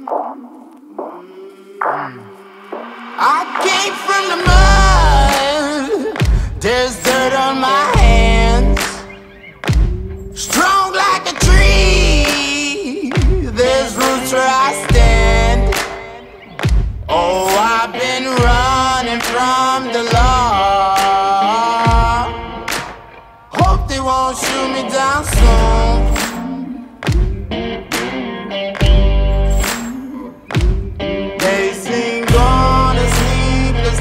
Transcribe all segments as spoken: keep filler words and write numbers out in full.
I came from the mud, there's dirt on my hands. Strong like a tree, there's roots where I stand. Oh, I've been running from the law. Hope they won't shoot me down soon. They sing on a sleepless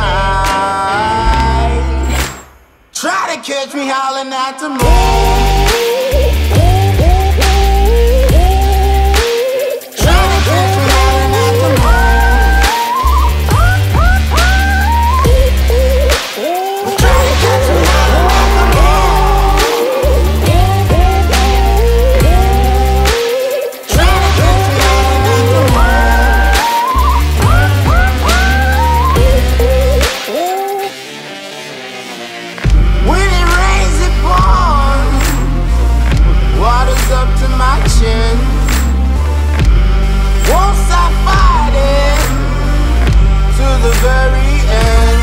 night, try to catch me howling at the moon. Won't stop fighting to the very end.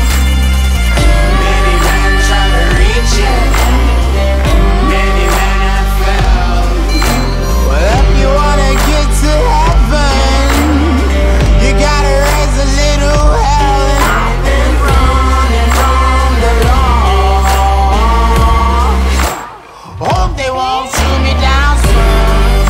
Many men try to reach it, many men have failed. Well, if you wanna get to heaven, you gotta raise a little hell. And I've been running from the law. Hope they won't shoot me down soon.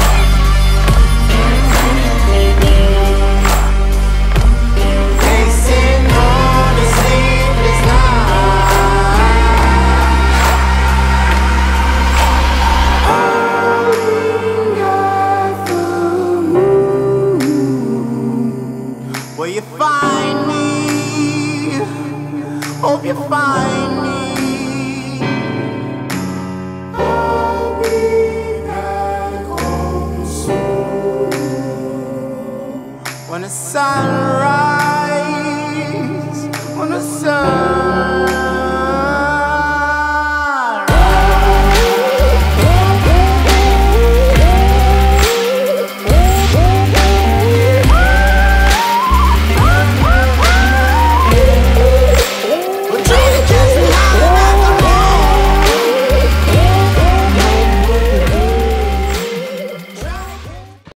Will you find me? Hope you find me. I'll be back home soon when the sun